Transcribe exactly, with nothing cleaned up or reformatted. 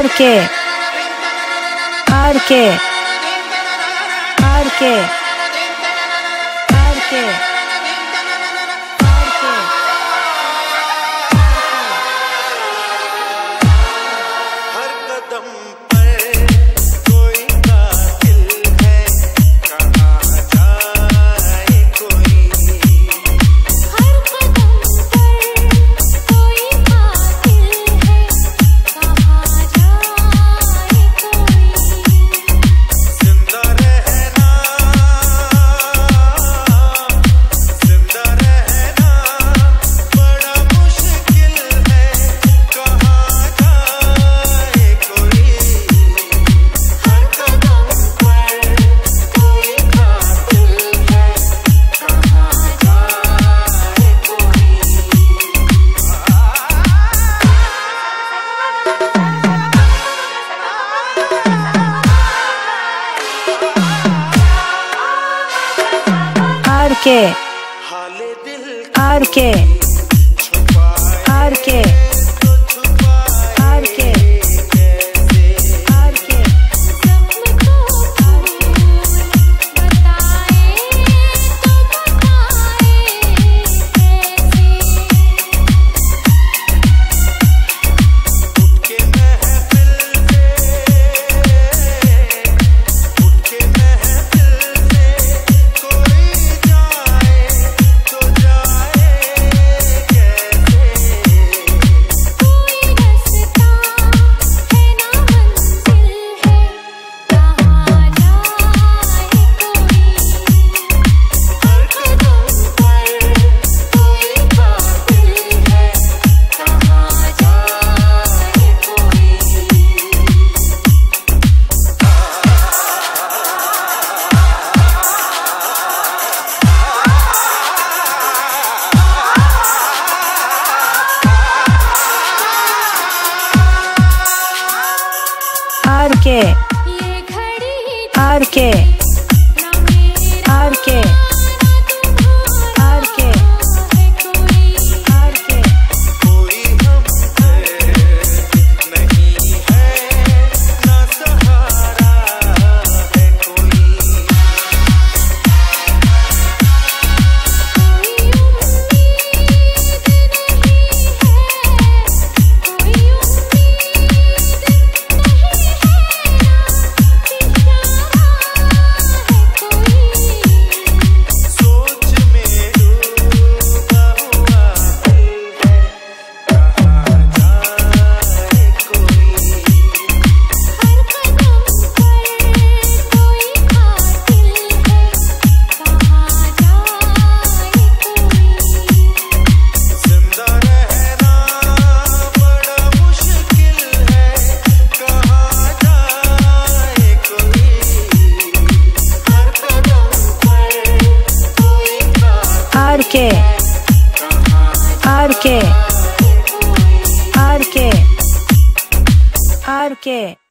Are के are के are के आर के हर कदम पर कोई कातिल है, कहाँ जाए कोई। हर कदम पर कोई कातिल है, कहाँ जाए कोई। जिंदा रहना, जिंदा रहना बड़ा मुश्किल है, कहाँ जाए कोई। हर कदम पर कोई कातिल है, कहाँ जाए कोई। आर के हाले दिल आर के छुपाए आर के तो छुपाए आर के कैसे। आर के जख्म को बताए तो बताए कैसे। उठ के महफिल से, उठ के महफिल से कोई जाए तो जाए कैसे। कोई रास्ता है ना मंजिल है, कहाँ जाए कोई। हर कदम पर कोई कातिल है, कहाँ जाए कोई। आर के ये घड़ी आर के ना मेरा आर के ना तुम्हारा आर के है कोई। आर के कोई हम नहीं है, ना सहारा है कोई। कोई उम्मीद नहीं है, कोई उम्मीद नहीं है, ना इशारा है कोई। सोच में डूबा हुआ दिल है, कहाँ जाए कोई। हर कदम पर कोई कातिल है, कहाँ जाए कोई। जिंदा रहना बड़ा मुश्किल है, कहाँ जाए कोई। हर कदम पर कोई कातिल आर के आर के आर के आर के